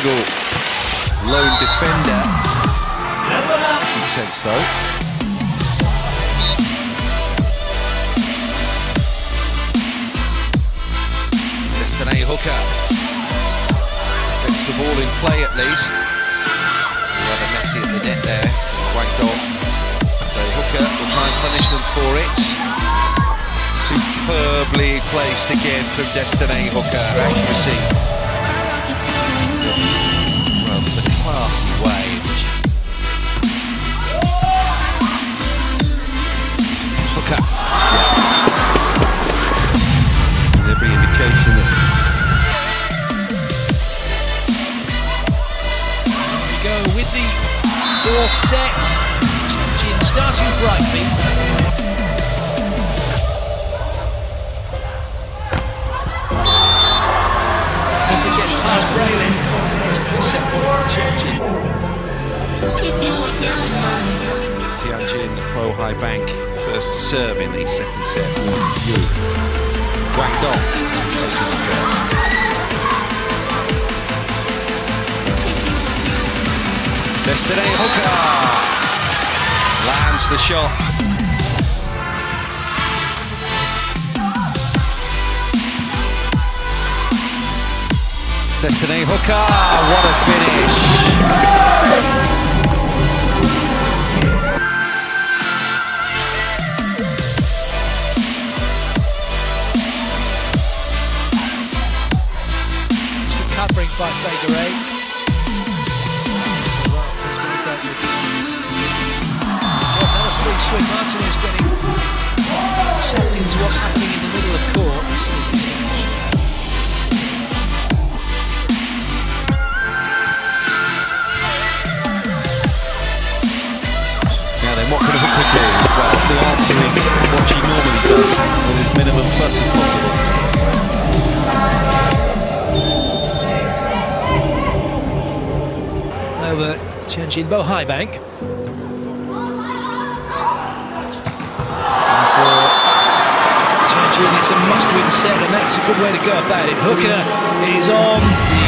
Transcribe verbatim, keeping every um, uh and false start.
single lone defender. Good sense though. Destinee Hooker gets the ball in play at least. Rather messy at the net there. Wanked on. So Hooker will try and punish them for it. Superbly placed again from Destinee Hooker. Accuracy. Well, the classy way. Hooker. Yeah. Every indication that. We go with the fourth set. Jin starting brightly. Tianjin Bohai Bank first to serve in the second set. Whacked on. Destinee Hooker lands the shot. Destinee Hooker, what a finish! Covering by Figure Eight. Another free swing. Martinez getting sucked into what's happening in the middle of court. What can Hooker do? Well, the answer is what she normally does, with as minimum fuss as possible. Over Tianjin Bohai Bank. And for Tianjin, it's a must-win set, and that's a good way to go about it. Hooker is on the